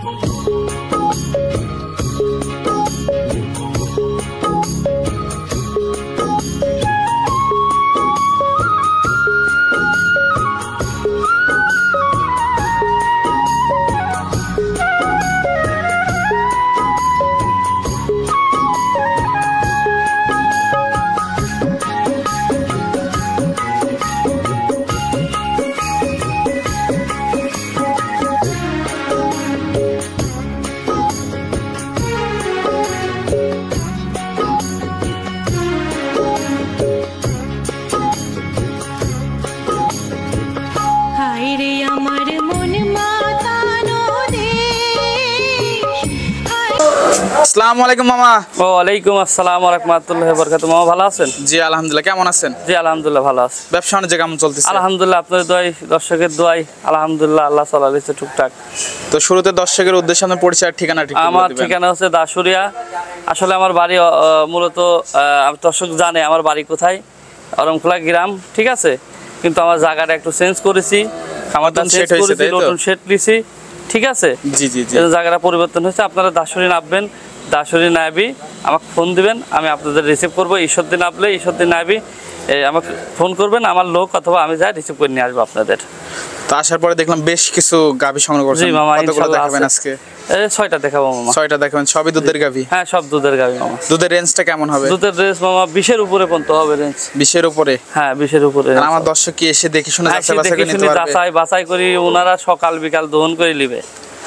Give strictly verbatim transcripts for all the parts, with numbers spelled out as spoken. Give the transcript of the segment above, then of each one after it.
আসসালামু আলাইকুম মামা। ওয়ালাইকুম আসসালাম ওয়া রাহমাতুল্লাহি ওয়া বারাকাতুহু। মামা ভালো আছেন? জি আলহামদুলিল্লাহ, কেমন আছেন? জি আলহামদুলিল্লাহ ভালো আছি। ব্যবসা বাণিজ্য কেমন চলতেছে? আলহামদুলিল্লাহ, আপনাদের দোয়ায়, দর্শকের দোয়ায় আলহামদুলিল্লাহ আল্লাহ চালাচ্ছে টুকটাক। তো শুরুতে দর্শকের উদ্দেশ্যে আপনার পরিচয় ঠিকানা ঠিক আমার ঠিকানা হচ্ছে দাসুরিয়া। আসলে আমার বাড়ি মূলত দর্শক জানে আমার বাড়ি কোথায়, অরমখোলা গ্রাম, ঠিক আছে। কিন্তু আমার জায়গাটা একটু চেঞ্জ করেছি, খামারটা চেঞ্জ করেছি, নতুন শেড নিয়েছি, ঠিক আছে। জি জি জি, জায়গাটা পরিবর্তন হয়েছে। আপনারা দাসুরি নামবেন, দাসুরি নাবি আমাকে ফোন দিবেন, আমি আপনাদের রিসিভ করবো। ঈশ্বরদী নামলে ঈশ্বরদী নাবি আমাকে ফোন করবেন, আমার লোক অথবা আমি যাই রিসিভ করে নিয়ে আসবো আপনাদের। তো আসার পরে দেখলাম বেশ কিছু গাভী সংগ্রহ করছেন। জি মামা, কতগুলো দেখাবেন আজকে? এই ছয়টা দেখাবো মামা। ছয়টা দেখাবেন, সবই দুধের গাভী? হ্যাঁ, সব দুধের গাভী মামা। দুধের রেঞ্জটা কেমন হবে? দুধের রেঞ্জ মামা বিশের উপরে পর্যন্ত হবে রেঞ্জ। বিশের উপরে? হ্যাঁ, বিশের উপরে। আমার দর্শক কি এসে দেখে শুনে যাচাই বাছাই করে নিতে পারবে? যাচাই বাছাই করি, ওনারা সকাল বিকাল দহন করে নেবে।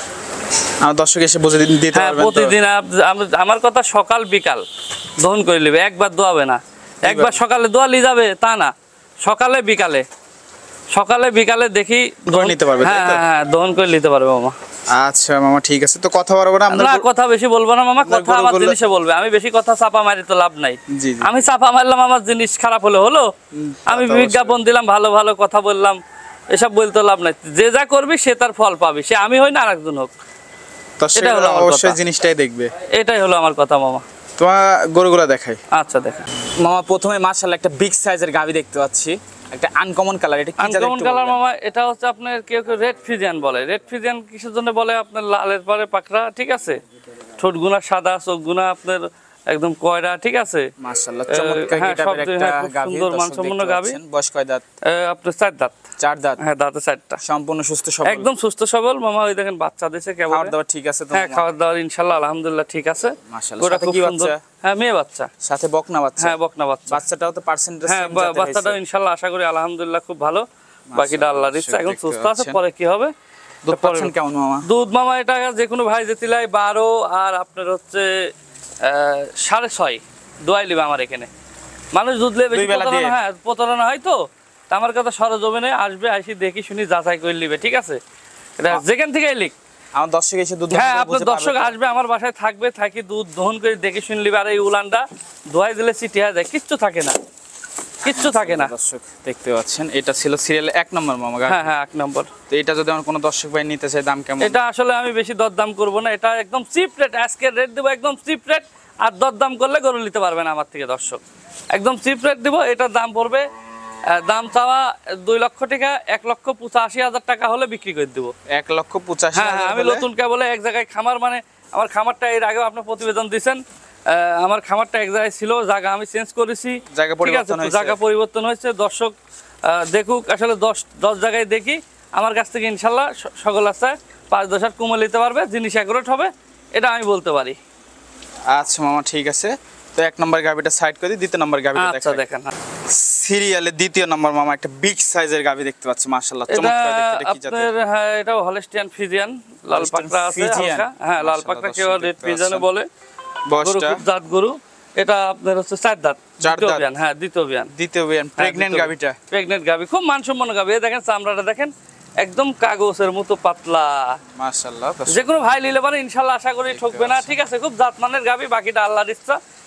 আমার দর্শক এসে বুঝে দিতে পারবেন? প্রতিদিন আমার কথা সকাল বিকাল দহন করে নেবে, একবার দোয়াবে না। একবার সকালে দোয়ালি যাবে তা না, সকালে বিকালে সকালে বিকালে দেখি দহন নিতে পারবে। হ্যাঁ হ্যাঁ, দহন করে নিতে পারবে মামা। আচ্ছা মামা, ঠিক আছে। তো কথা বলবো না আমরা? না, কথা বেশি বলবো না মামা, কথা আমার জিনিসে বলবে। আমি বেশি কথা চাপা মারি তো লাভ নাই। আমি চাপা মারলাম, আমার জিনিস খারাপ হলে হলো, আমি বিজ্ঞাপন দিলাম, ভালো ভালো কথা বললাম, এসব বলতে লাভ নাই। যে যা করবি সে তার ফল পাবি, সে আমি হই না আরেকজন হোক। এটা হলো অবশ্যই জিনিসটাই দেখবে, এটাই হলো আমার কথা মামা। তোমার গরুগুলা দেখাই। আচ্ছা দেখা মামা। প্রথমে মাশাআল্লাহ একটা বিগ সাইজের গাভী দেখতে পাচ্ছি, একটা আনকমন কালার। এটা কি জাতের? আনকমন কালার মামা, এটা হচ্ছে আপনার কেউ কেউ রেড ফ্রিজিয়ান বলে। রেড ফ্রিজিয়ান কিসের জন্য বলে? আপনার লালের পরে পাকড়া, ঠিক আছে, ঠোঁট গুনা সাদা, চোখ গুনা আপনার একদম কয়রা, ঠিক আছে। মাশাআল্লাহ চমৎকার গেটআপের একটা গাভী, সুন্দর মানসম্পন্ন গাভী। বয়স কয় দাঁত? আপনার চার দাঁত। চার দাঁত? হ্যাঁ, দাঁতে চারটা। সম্পূর্ণ সুস্থ সবল? একদম সুস্থ সবল মামা। ওই দেখেন বাচ্চা দিয়েছে কেবল। খাওয়া দাওয়া ঠিক আছে তো? হ্যাঁ, খাওয়া দাওয়া ইনশাআল্লাহ আলহামদুলিল্লাহ ঠিক আছে। মাশাআল্লাহ। সাথে কি বাচ্চা? হ্যাঁ, মেয়ে বাচ্চা, সাথে বকনা বাচ্চা? হ্যাঁ, বকনা বাচ্চা। বাচ্চাটাও তো পার্সেন্টেজ? হ্যাঁ, বাচ্চাটাও ইনশাআল্লাহ আশা করি আলহামদুলিল্লাহ খুব ভালো। বাকিটা আল্লাহর ইচ্ছা। এখন সুস্থ আছে, পরে কি হবে। দুধ পাচ্ছেন কেমন মামা? দুধ মামা এটা যে কোনো ভাই যেতিলাই বারো আর আপনার হচ্ছে সাড়ে ছয় দোয়াই লিবে আমার এখানে। মানুষ দুধ লেবে, হ্যাঁ প্রতারণা হয় তো। আমার কথা সরজমিনে আসবে, আসি দেখি শুনি যাচাই করে নিবে, ঠিক আছে। এটা যেখান থেকে লিখ আমার দর্শক এসে দুধ, হ্যাঁ আপনার দর্শক আসবে, আমার বাসায় থাকবে, থাকি দুধ দহন করে দেখে শুনে নিবে। আর এই উলানটা দোয়াই দিলে চিটিয়া যায়, কিচ্ছু থাকে না, কিচ্ছু থাকে না। দর্শক দেখতে পাচ্ছেন, এটা ছিল সিরিয়াল এক নম্বর মামা। হ্যাঁ হ্যাঁ, এক নম্বর। তো এটা যদি আমার কোনো দর্শক ভাই নিতে চায়, দাম কেমন? এটা আসলে আমি বেশি দরদাম করব না, এটা একদম চিপ রেট। আজকের রেট দেবো একদম চিপ রেট, আর দরদাম করলে গরু নিতে পারবে না আমার থেকে দর্শক। একদম চিপ রেট দেবো। এটার দাম পড়বে, দাম চাওয়া দুই লক্ষ টাকা, এক লক্ষ পঁচাশি হাজার টাকা হলে বিক্রি করে দেবো। এক লক্ষ পঁচাশি? হ্যাঁ হ্যাঁ, আমি নতুন কে বলে এক জায়গায় খামার, মানে আমার খামারটা এর আগেও আপনার প্রতিবেদন দিচ্ছেন, আমার খামারটা এক জায়গায় ছিল, জায়গা আমি চেঞ্জ করেছি, ঠিক আছে, জায়গা পরিবর্তন হয়েছে। দর্শক দেখুক, আসলে দশ দশ জায়গায় দেখি, আমার কাছ থেকে ইনশাল্লাহ সকল আছে পাঁচ দশ হাজার কমে নিতে পারবে, জিনিস অ্যাকুরেট হবে, এটা আমি বলতে পারি। আচ্ছা মামা, ঠিক আছে। তো এক নম্বর গাভীটা সাইড করে দিই, দ্বিতীয় নম্বর গাভীটা আচ্ছা দেখেন। সিরিয়ালে দ্বিতীয় নম্বর মামা একটা বিগ সাইজের গাভী দেখতে পাচ্ছি, মাশাআল্লাহ চমৎকার দেখতে। এটা কি জাতের? হ্যাঁ, এটাও হলস্টিয়ান ফ্রিজিয়ান, লাল পাকড়া আছে হালকা। হ্যাঁ, লাল পাকড়া কেউ রেড ফ্রিজিয়ান বলে। বয়সটা জাত গরু। এটা আপনার হচ্ছে চার দাঁত। দ্বিতীয় বিয়ান। হ্যাঁ, দ্বিতীয় বিয়ান। দ্বিতীয় বিয়ান প্রেগন্যান্ট গাভীটা? প্রেগন্যান্ট গাভী, খুব মানসম্পন্ন গাভী। এই দেখেন চামড়াটা দেখেন, একদম কাগজের মতো পাতলা, মাশাআল্লাহ। যে কোনো ভাই নিলে পারে ইনশাআল্লাহ, আশা করি ঠকবে না, ঠিক আছে। খুব জাতমানের গাভী, বাকিটা আল্লাহর ইচ্ছা।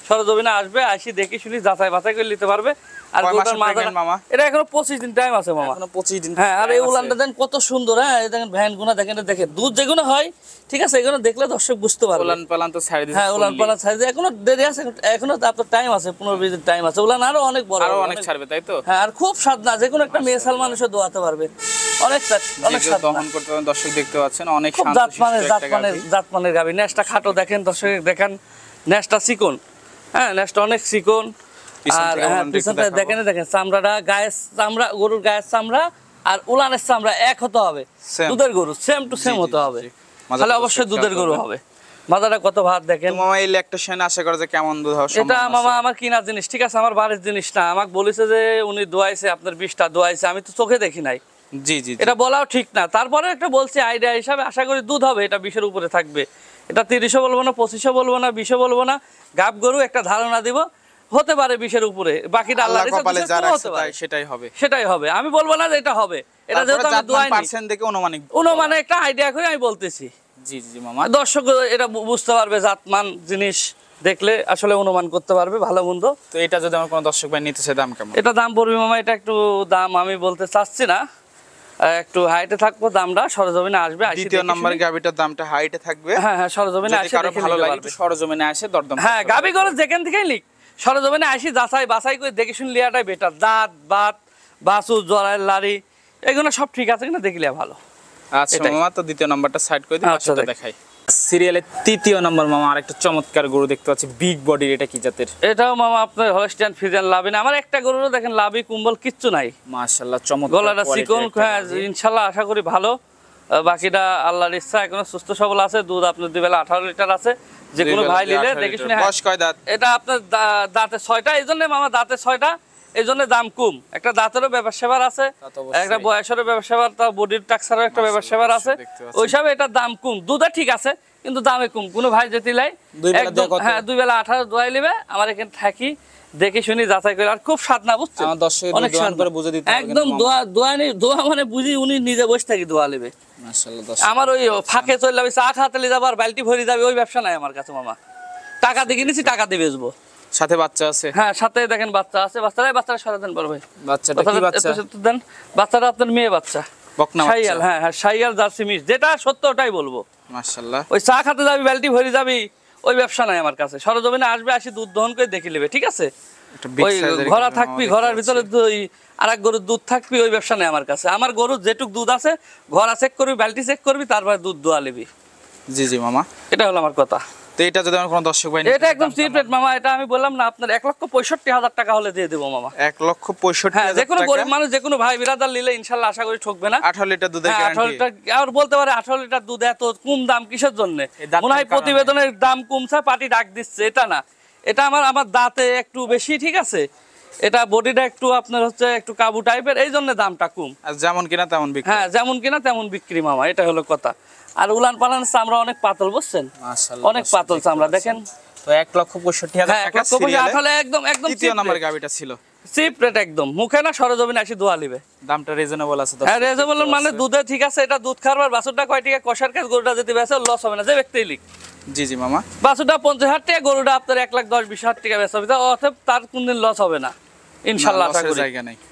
সরজমিনে আসবে, আসি দেখি শুনি যাচাই বাছাই করে নিতে পারবে। আর গরুটার মাথা মামা এটা এখনো পঁচিশ দিন টাইম আছে মামা, এখনো পঁচিশ দিন। হ্যাঁ, আর এই উলানটা দেন কত সুন্দর। হ্যাঁ, এই দেখেন ভ্যান গুনা দেখেন, দেখেন দুধ যেগুলো হয়, ঠিক আছে, এগুলো দেখলে দর্শক বুঝতে পারবে। উলান পালান তো ছাড়ি দিয়েছে, হ্যাঁ, উলান পালান ছাড়ি দিয়ে এখনো দেরি আছে, এখনো আপনার টাইম আছে, পনেরো বিশ দিন টাইম আছে। উলান আরো অনেক বড়, আরো অনেক ছাড়বে, তাই তো? হ্যাঁ, আর খুব স্বাদ না, যে কোনো একটা মেয়েসাল মানুষও দোয়াতে পারবে, অনেক স্বাদ, অনেক স্বাদ দহন করতে পারেন। দর্শক দেখতে পাচ্ছেন অনেক খুব শান্ত জাতমানের শিষ্ট একটা জাতমানের গাভী। জাতমানের গাভী। নেসটা খাটো দেখেন দর্শক, দেখেন নেসটা চিকন, হ্যাঁ, নেসটা অনেক চিকন। পিছন আর থেকে হ্যাঁ, উলানটা পিছন একটু থেকে দেখাবো। দেখেন, দেখেন চামড়াটা, গায়ের চামড়া, গরুর গায়ের চামড়া আর উলানের চামড়া এক হতে হবে। Same. দুধের গরু সেম টু সেম জি, জি, হতে হবে, জি। মাজাটা তাহলে তো অবশ্যই set দুধের করতে গরু হবে। হবে। মাজাটা কত ভাত দেখেন। তো মামা এই ল্যাকটেশন আশা করা যায় কেমন দুধ হবে? এটা মামা আমার কিনা জিনিস, ঠিক আছে, আমার বাড়ির জিনিস না। আমাকে বলেছে যে উনি দোয়াইছে, আপনার বিষটা দোয়াইছে, আমি তো চোখে দেখি নাই, জি জি জি। এটা বলাও ঠিক না। তারপরে একটা বলছি আইডিয়া হিসাবে, আশা করি দুধ হবে, এটা বিশের উপরে থাকবে। এটা তিরিশও বলবো না, পঁচিশও বলবো না, বিশও বলবো না, গাব গরু একটা ধারণা দিব, হতে পারে বিশের উপরে, বাকিটা আল্লাহ আল্লাহর ইচ্ছা, কপালে বিশের যা উপরেও রাখছে হতে পারে। তাই সেটাই হবে। সেটাই হবে, আমি বলবো না যে এটা হবে, এটা যেহেতু আমি দোয়াই পার্সেন্ট দেখে অনুমানিক অনুমানে একটা আইডিয়া করে আমি বলতেছি। জি জি মামা। দর্শক এটা বু- বুঝতে পারবে, জাতমান জিনিস দেখলে আসলে অনুমান করতে পারবে ভালো মন্দ। তো এটা যদি আমার কোনো দর্শক ভাই নিতে চায় দাম কেমন? এটা দাম পড়বে মামা, এটা একটু দাম আমি বলতে চাচ্ছি না, আহ, একটু হাইটে থাকবো দামটা, সরজমিনে আসবে, আইসি দ্বিতীয় দেখে নাম্বার শুনে- গাবিটার দামটা হাইটে থাকবে। হ্যাঁ হ্যাঁ, সরজমিনে যদি আসে কারো দেখে ভালো নিতে লাগে পারবে। একটু সরজমিনে আসে দরদাম হ্যাঁ, করতে গাবি পারবে। গরু যেখান থেকেই লিখ, সরজমিনে আসি যাচাই বাছাই করে দেখে শুনে লিয়াটাই বেটার। দাঁত বাত বাসু জরায়ের লাড়ি এগুলো সব ঠিক আছে কিনা দেখলে ভালো। আচ্ছা এটাই। মামা, তো দ্বিতীয় নাম্বারটা সাইড করে দিই, আচ্ছা, পাশেরটা দেখ। দেখাই। সিরিয়ালের তৃতীয় নাম্বার মামা আরেকটা চমৎকার গরু দেখতে পাচ্ছি, বিগ বডির। এটা কি জাতের? এটাও মামা আপনার হলস্টিয়ান ফ্রিজিয়ান লাভি না, আমার একটা গরুরও দেখেন লাভি কুম্বল কিচ্ছু নাই, মাশাআল্লাহ চমৎকার গলাটা quality-র চিকন। একটা হ্যাঁ, গাভী। ইনশাল্লাহ আশা করি ভালো। আহ, বাকিটা আল্লাহর ইচ্ছা, এখনো সুস্থ সবল আছে। দুধ আপনার দুই বেলা আঠারো লিটার আছে, যে দুই কোনো বেলা ভাই দিয়ে নিলে আঠারো দেখে লিটার। শুনে। হ্যাঁ, বয়স কয় দাঁত? এটা আপনার দা- দাঁতে ছয়টা, এই জন্য মামা দাঁতে ছয়টা, এই জন্য দাম কম। একটা দাঁতেরও ব্যাপার সেবার আছে, তা তো অবশ্যই। একটা বয়সেরও ব্যাপার সেবার, তার বডির টাক্সারও একটা ব্যাপার সেবার আছে, অবশ্যই দেখতে পাচ্ছি। ওই হিসাবে এটার দাম কম। দুধে ঠিক আছে কিন্তু দামে কম। কোনো ভাই যেতে লাই দুই বেলা একদম, দেয়া কত? হ্যাঁ, দুই বেলা আঠারো দোয়াই নেবে, আমার এখানে থাকি দেখে শুনি যাচাই করে। আর খুব স্বাদ না, বুঝছেন, আমার দর্শকের অনেক দোয়ান স্বাদ করে বুঝে দিতে হবে একদম। কিন্তু মামা। দোয়া দোয়া নেই, দোয়া মানে বুঝি উনি নিজে বসে থাকি দোয়া নেবে। মাশাআল্লাহ দর্শক। আমার ওই ফাঁকে চলে যাবে, চা খাতে নিয়ে যাবো আর বালতি ভরে যাবে, ওই ব্যবসা নাই আমার কাছে মামা। টাকা দিয়ে কিনেছি, টাকা দিয়ে বেচবো। সাথে বাচ্চা আছে? হ্যাঁ, সাথে দেখেন বাচ্চা আছে, বাচ্চারাই বাচ্চারা সারা দেন বড় ভাই। বাচ্চাটা কি বাচ্চাটা বাচ্চা? একটু একটু দেন, বাচ্চাটা আপনার মেয়ে বাচ্চা, বকনা বাচ্চা? শাইয়াল। হ্যাঁ হ্যাঁ, শাইয়াল জার্সি মিস, যেটা সত্য ওটাই বলবো। মাশাআল্লাহ। ওই চা খাতে যাবি বালতি ভরে যাবি, ওই ব্যবসা নাই আমার কাছে। সরজমিনে আসবে, আসি দুধ দহন করে দেখে নেবে, ঠিক আছে। একটা big ওই size-এর ঘোড়া গাভী থাকবি, মামা ঘোড়ার দেখতে ভিতরে পাচ্ছি। ওই আর এক গরুর দুধ থাকবি, ওই ব্যবসা নেই আমার কাছে। আমার গরুর যেটুক দুধ আছে, ঘোড়া চেক করবি, বালতি চেক করবি, তারপর দুধ দোয়া নিবি। জি জি মামা। এটা হলো আমার কথা। তো এটা যদি আমার কোনো দর্শক ভাই নিতে এটা চায় একদম দাম চিপ কেমন? রেট মামা, এটা আমি বললাম না আপনার এক লক্ষ পঁয়ষট্টি হাজার টাকা হলে দিয়ে দেবো মামা। এক লক্ষ পঁয়ষট্টি হ্যাঁ, যে হাজার কোনো টাকা। গরিব মানুষ, যে কোনো ভাই বিরাদার নিলে ইনশাল্লাহ আশা করি ঠকবে না। আঠারো লিটার দুধের হ্যাঁ, আঠারো গ্যারান্টি। লিটার, আর বলতে পারে আঠারো লিটার দুধ এত কম দাম কিসের জন্য? এই দাঁতের মনে হয় কারণে। প্রতিবেদনের দাম কমছে, পার্টি ডাক দিচ্ছে, এটা না। এটা আমার আমার দাঁতে একটু বেশি, ঠিক আছে, এটা বডিটা একটু আপনার হচ্ছে একটু কাবু টাইপের, এই জন্য দামটা কম। আর যেমন কিনা তেমন বিক্রি। হ্যাঁ, যেমন কিনা তেমন বিক্রি মামা, এটা হলো কথা। আর উলান পালান চামড়া অনেক পাতল, বুঝছেন, মাশাআল্লাহ অনেক দর্শক পাতল দেখতে চামড়া পাচ্ছেন। দেখেন। তো এক লক্ষ পঁয়ষট্টি হাজার হ্যাঁ, এক টাকা লক্ষ পঁচিশ সিরিয়ালে আসলে একদম একদম তৃতীয় cheap নাম্বার rate। গাবিটা ছিল। চিপ রেট একদম, মুখে না সরজমিনে আসি দোয়া লিবে। দামটা রিজনেবল আছে দর্শক হ্যাঁ, রেজেবল দেখতে মানে পাচ্ছেন। দুধে ঠিক আছে, এটা দুধ খাওয়ার বাছুরটা কয় টাকা কষার কাজ, গরুটা যদি বেচে লস হবে না, যে ব্যক্তিই লিখ। জি জি মামা। বাছুরটা পঞ্চাশ হাজার টাকা, গরুটা আপনার এক লাখ দশ বিশ হাজার টাকা বেচা হবে, অতএব তার কোনদিন লস হবে না ইনশাল্লাহ, না, আশা লসের করি। জায়গা নেই।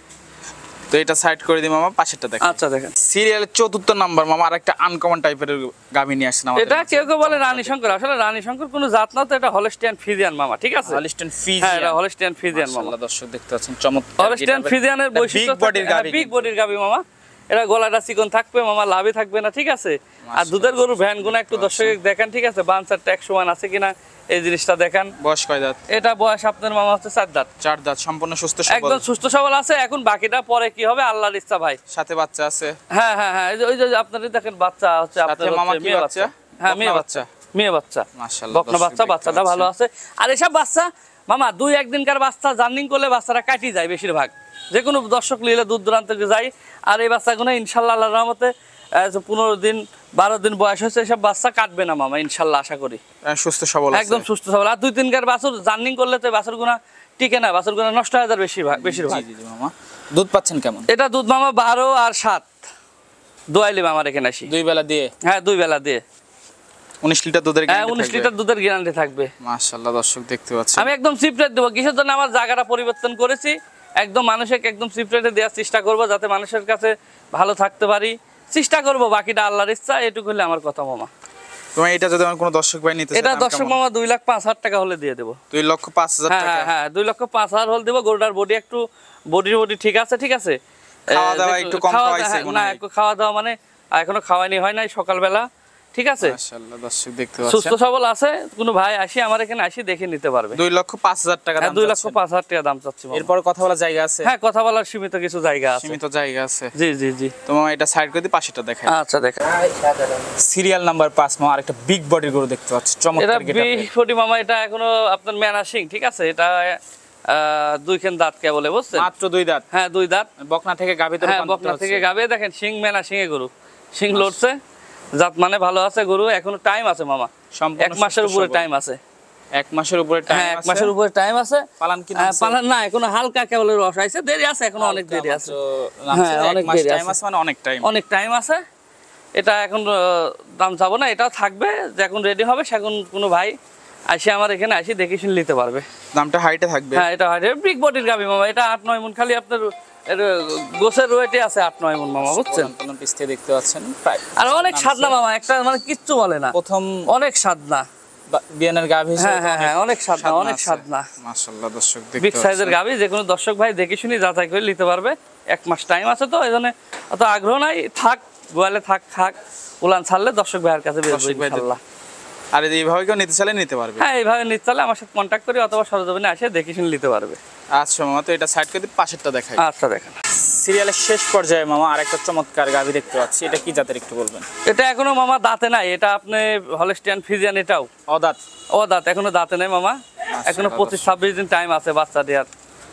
তো এটা সাইড করে দিই মামা, পাশেরটা দেখেন। আচ্ছা দেখেন, সিরিয়ালের চতুর্থ নাম্বার মামা আরেকটা আনকমন টাইপের গাভী নিয়ে আসছেন আমাদের এটা মাঝে। কেউ কেউ বলে রানী শঙ্কর, আসলে রানী শঙ্কর কোনো জাত না, তো এটা হলস্টিয়ান ফ্রিজিয়ান মামা, ঠিক আছে। হলিস্টিয়ান হ্যাঁ, ফ্রিজিয়ান। এটা হলস্টিয়ান ফ্রিজিয়ান মামা। মাশাআল্লাহ দর্শক দেখতে পাচ্ছেন চমৎকার। হলস্টিয়ান ফ্রিজিয়ানের বৈশিষ্ট্য বিগ বডির গাভী। বিগ বডির গাভী মামা। এটা গলাটা চিকন থাকবে মামা, লাভই থাকবে না, ঠিক আছে। আর দুধের গরু ভ্যান গুনা একটু দর্শক দেখেন, ঠিক আছে, বানসারটা এক সমান আছে কিনা এই জিনিসটা দেখেন। বয়স কয় দাঁত? এটা বয়স আপনার মামা হচ্ছে চার দাঁত, চার দাঁত, সম্পূর্ণ সুস্থ সবল। একদম সুস্থ সবল আছে। এখন বাকিটা পরে কি হবে আল্লাহর ইচ্ছা ভাই। সাথে বাচ্চা আছে? হ্যাঁ হ্যাঁ হ্যাঁ, এই যে ওই যে আপনারই দেখেন বাচ্চা হচ্ছে আপনার সাথে মামা হচ্ছে কি মেয়ে বাচ্চা? হ্যাঁ, মেয়ে বকনা বাচ্চা, মেয়ে বাচ্চা, মাশাআল্লাহ বকনা দর্শক বাচ্চা। দেখতে বাচ্চাটা ভালো পাচ্ছেন। আছে। আর এসব বাচ্চা মামা দুই একদিনকার বাচ্চা জার্নিং করলে বাচ্চারা কাটি যায় বেশিরভাগ, যে কোনো দর্শক নিলে দূর দূরান্ত থেকে যায়। আর এই বাচ্চাগুলো ইনশাল্লাহ আল্লাহর রহমতে পনেরো দিন বারো দিন বয়স হচ্ছে, এসব বাচ্চা কাটবে না মামা ইনশাল্লাহ, আশা করি। আহ, সুস্থ সবল আছে। একদম সুস্থ সবল। আর দুই তিনকার বাছুর জার্নিং করলে তো বাছুর গুণা টিকে না, বাছুর গুণা নষ্ট হয়ে যায় বেশিরভাগ বেশিরভাগ। জি জি জি মামা। দুধ পাচ্ছেন কেমন? এটা দুধ মামা বারো আর সাত দোয়াইলি আমার এখানে আসি। দুই বেলা দিয়ে? হ্যাঁ, দুই বেলা দিয়ে। উনিশ লিটার দুধের হ্যাঁ গ্যারান্টি উনিশ থাকবে লিটার দুধের গ্যারান্টি থাকবে। মাশাআল্লাহ দর্শক দেখতে পাচ্ছেন আমি একদম চিপ রেট দেবো, কিসের জন্য আমার জায়গাটা পরিবর্তন করেছি, একদম মানুষকে একদম চিপ রেটে দেওয়ার চেষ্টা করব, যাতে মানুষের কাছে ভালো থাকতে পারি, চেষ্টা করব, বাকিটা আল্লাহর ইচ্ছা, এটুকু হলে আমার কথা মামা। তোমার এটা যদি আমার কোনো দর্শক ভাই নিতে চায়, এটা দর্শক মামা দুই লাখ পাঁচ হাজার টাকা হলে দিয়ে দেবো। দুই লক্ষ পাঁচ হাজার হ্যাঁ টাকা? হ্যাঁ হ্যাঁ দুই লক্ষ পাঁচ হাজার হলে দেবো। গরুটার বডি একটু বডির বডি ঠিক আছে, ঠিক আছে, খাওয়া দাওয়া একটু কম খাওয়াইছে মনে না, হয়। একটু খাওয়া দাওয়া মানে এখনো খাওয়ানি হয় নাই, সকালবেলা, ঠিক আছে, মাশাআল্লাহ দর্শক দেখতে সুস্থ পাচ্ছেন সবল আছে। কোনো ভাই আসি আমার এখানে আসি দেখে নিতে পারবে। দুই লক্ষ পাঁচ হাজার টাকা দাম। দুই লক্ষ পাঁচ হাজার টাকা দাম চাচ্ছি। এরপর কথা বলার জায়গা আছে? হ্যাঁ কথা বলার সীমিত কিছু জায়গা আছে। সীমিত জায়গা আছে, জি জি জি। তোমার এটা সাইড করে দিই, পাশেটা দেখাই। আচ্ছা দেখা। সিরিয়াল নাম্বার পাঁচ মা আরেকটা বিগ বডির গরু দেখতে পাচ্ছি, এটা চমৎকার গেটআপে। বিফটি মামা, এটা এখনো আপনার ম্যানাসিং, ঠিক আছে, এটা আহ, দুইখান দাঁত কে বলে বুঝছেন? মাত্র দুই দাঁত? হ্যাঁ দুই দাঁত। বকনা থেকে গাভীতে হ্যাঁ রূপান্তরিত বকনা থেকে হচ্ছে। গাবে, দেখেন শিং ম্যানাসিং এ গরু, শিং লড়ছে, জাত মানে ভালো আছে গরু, এখনো টাইম আছে মামা, সম্পূর্ণ এক মাসের সুস্থ উপরে সবল। টাইম আছে। এক মাসের উপরে টাইম হ্যাঁ এক আছে? মাসের উপরে টাইম আছে। পালান কি হ্যাঁ, নামছে? পালান না, এখনো হালকা কেবল রস আইছে, দেরি আছে, এখনো অনেক দেরি আছে। হ্যাঁ হ্যাঁ, অনেক অনেক মাস দেরি টাইম আছে। আছে, মানে অনেক টাইম। অনেক টাইম আছে। এটা এখন আহ, দাম চাবো না, এটাও থাকবে, যখন রেডি হবে সেখন কোনো ভাই আসে আমার এখানে আসি দেখে শুনে নিতে পারবে। দামটা হাইটে থাকবে? হ্যাঁ এটা হয় বিগ বডির গাবি মামা, এটা আট নয় মন, খালি আপনার এর গোছের ওয়েটে আছে আট নয় মন মামা, বুঝছেন? পলন পিস্তে দেখতে পাচ্ছেন প্রায়। আর অনেক সাদনা মামা, একটা মানে কিচ্ছু বলে না, প্রথম অনেক সাদনা। বিয়ানের গাভী হ্যাঁ হ্যাঁ হ্যাঁ অনেক সাদনা, অনেক সাদনা। মাশাআল্লাহ দর্শক দেখতে বিগ সাইজের পাচ্ছেন। গাবি, যে কোনো দর্শক ভাই দেখে শুনি যাচাই করে নিতে পারবে। এক মাস টাইম আছে তো, এই জন্য অত আগ্রহ নাই, থাক গোয়ালে থাক, খাক, উলান ছাড়লে দর্শক ভাইয়ের কাছে বেরোবে দর্শক ভাইদের- ইনশাআল্লাহ। আর এইভাবে কেউ নিতে চাইলে নিতে পারবে? হ্যাঁ এইভাবে নিতে চাইলে আমার সাথে কন্ট্যাক্ট করি, অথবা সরজমিনে আসে দেখে শুনে নিতে পারবে। আচ্ছা মামা, তো এটা সাইড করে দিই, পাশেরটা দেখাই। আচ্ছা দেখেন, সিরিয়ালের শেষ পর্যায়ে মামা আরেকটা চমৎকার গাভী দেখতে পাচ্ছি, এটা কি জাতের একটু বলবেন? এটা এখনো মামা দাঁতে নাই, এটা আপনি হলস্টিয়ান ফিজিয়ান, এটাও অদাঁত? ও দাঁত এখনো দাঁতে নাই মামা, এখনো পঁচিশ ছাব্বিশ দিন টাইম আছে বাচ্চা দেওয়ার।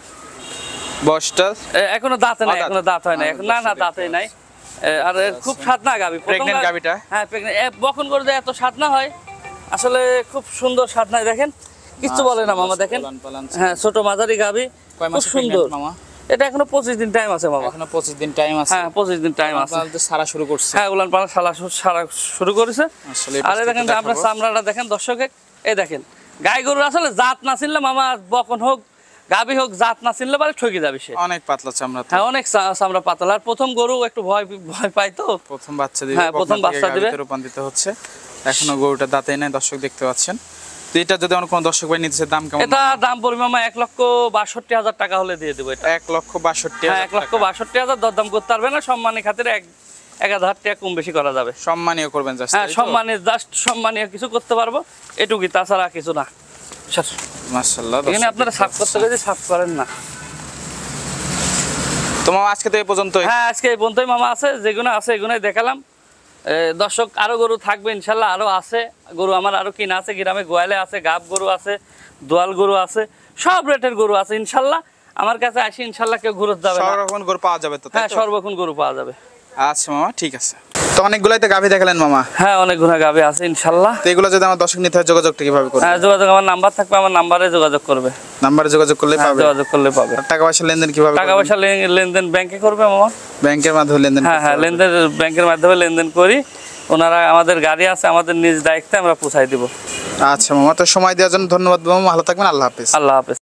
বয়সটা? এ, এখনো দাঁতে নাই, অদাঁত? এখনো দাঁত হয় নাই, এখন না না দাঁতে নাই। এ, আর এর খুব সাদনা গাবি, Pregnant গাভীটা? হ্যাঁ প্রেগনেন্ট। বখন করে যে এত সাদনা হয়, আসলে খুব সুন্দর সাদনা, দেখেন কিচ্ছু বলে না মামা, দেখেন। পালান পালান। হ্যাঁ ছোট মাঝারি গাবি, কয় খুব মাসে সুন্দর। pregnant মামা? এটা এখনো পঁচিশ দিন টাইম আছে মামা। এখনো পঁচিশ দিন টাইম আছে? হ্যাঁ পঁচিশ দিন টাইম আছে। পালান তো সারা শুরু করছে। হ্যাঁ উলান পালা সারা সারা শুরু করেছে। আসলে এই আরে পাশটা দেখেন একটু আপনার দেখাবো। চামড়াটা দেখেন দর্শকে, এই দেখেন গাই গরুর আসলে জাত না চিনলে মামা, বকন হোক গাবি হোক, জাত না চিনলে পারে ঠকে যাবে সে। অনেক পাতলা চামড়া তো। হ্যাঁ অনেক চা- চামড়া পাতলা, আর প্রথম গরু একটু ভয় ভয় পাই তো। প্রথম বাচ্চা দিবে, হ্যাঁ, প্রথম বকনা থেকে বাচ্চা দিবে। গাভীতে রূপান্তরিত হচ্ছে, এখনো গরুটা দাঁতে নাই, দর্শক দেখতে পাচ্ছেন। তো এটা যদি আমার কোনো দর্শক ভাই নিতে চায়, দাম কেমন? এটা দাম পড়বে মামা এক লক্ষ বাষট্টি হাজার টাকা হলে দিয়ে দেবো এটা। এক লক্ষ বাষট্টি হ্যাঁ হাজার এক লক্ষ টাকা। বাষট্টি হাজার, দরদাম করতে পারবে না, সম্মানের খাতিরে এক এক হাজার টাকা কম বেশি করা যাবে। সম্মানীয় করবেন জাস্ট? হ্যাঁ সম্মানের জাস্ট সম্মানীয় কিছু করতে পারবো, এটুকুই, তাছাড়া কিছু না। মাশাআল্লাহ এখানে আপনারা সাফ করতে গেলে সাফ করেন না। তোমার আজকে তো এই পর্যন্তই। হ্যাঁ আজকে এই পর্যন্তই মামা, আছে যেগুলো আছে এগুলোই দেখালাম। এ, দর্শক আরো গরু থাকবে ইনশাল্লাহ, আরো আছে গরু আমার, আরো কিনা আছে, গ্রামে গোয়ালে আছে, গাব গরু আছে, দোয়াল গরু আছে, সব রেটের গরু আছে ইনশাল্লাহ। আমার কাছে আসি ইনশাল্লাহ, কেউ ঘুরত যাবে সব না। রকম গরু পাওয়া যাবে তো, তাই হ্যাঁ তো? সর্বক্ষণ গরু পাওয়া যাবে। আচ্ছা মামা ঠিক আছে। তো অনেকগুলাই তো গাভী দেখালেন মামা, হ্যাঁ অনেক গুণা গাবে আছে ইনশাল্লাহ। তো এগুলো যদি আমার দর্শক নিতে হয়, যোগাযোগটা কিভাবে করবে? হ্যাঁ যোগাযোগ, আমার নাম্বার থাকবে, আমার নাম্বারে যোগাযোগ করবে। নাম্বারে যোগাযোগ করলে হ্যাঁ, পাবে? যোগাযোগ করলে পাবে। আর টাকা পয়সা লেনদেন কিভাবে টাকা করবেন? পয়সা লেন- লেনদেন ব্যাংকে করবে মামা। ব্যাংকের মাধ্যমে লেনদেন হ্যাঁ করতে হ্যাঁ হবে? লেনদেন ব্যাংকের মাধ্যমে লেনদেন করি, ওনারা আমাদের গাড়ি আছে, আমাদের নিজ দায়িত্বে আমরা পৌঁছাই দিব। আচ্ছা মামা, তো সময় দেওয়ার জন্য ধন্যবাদ মামা, ভালো থাকবেন, আল্লাহ হাফেজ। আল্লাহ হাফেজ।